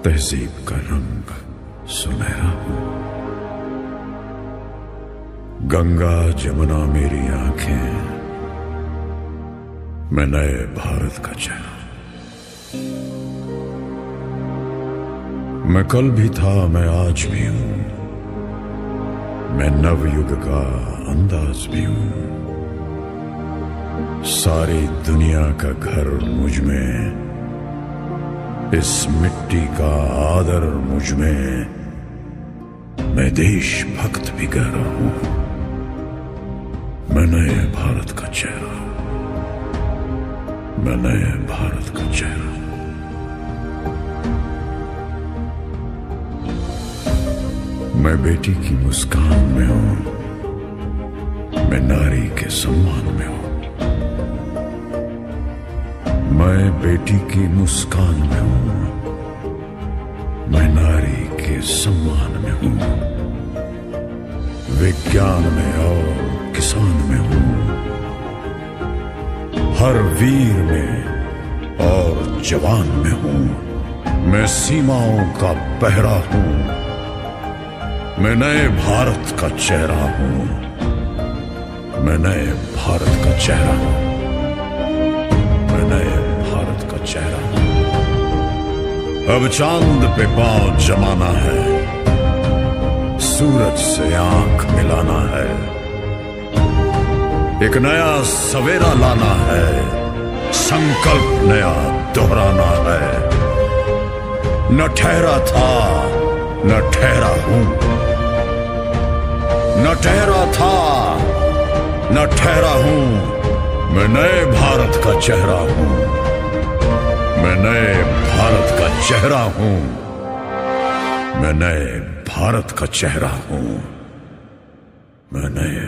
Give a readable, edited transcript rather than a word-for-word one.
तहजीब का रंग सुनहरा हूं। गंगा जमुना मेरी आंखें, मैं नए भारत का चेहरा। मैं कल भी था, मैं आज भी हूं, मैं नवयुग का अंदाज भी हूं। सारी दुनिया का घर मुझ में, इस मिट्टी का आदर मुझ में, मैं देशभक्त भी गहरा हूं। मैं नए भारत का चेहरा, मैं नए भारत का चेहरा। मैं बेटी की मुस्कान में हूं, मैं नारी के सम्मान में हूं। मैं बेटी की मुस्कान में हूं, मैं नारी के सम्मान में हूं। विज्ञान में और किसान में हूं, हर वीर में और जवान में हूं। मैं सीमाओं का पहरा हूं, मैं नए भारत का चेहरा हूं। मैं नए भारत का चेहरा हूं, मैं नए भारत का चेहरा हूं। अब चांद पे पांव जमाना है, सूरज से आंख मिलाना है। एक नया सवेरा लाना है, संकल्प नया दोहराना है। न ठहरा था, न ठहरा हूं, न ठहरा था, न ठहरा हूं। मैं नए भारत का चेहरा हूं, मैं नए भारत का चेहरा हूं। मैं नए भारत का चेहरा हूं, मैं नए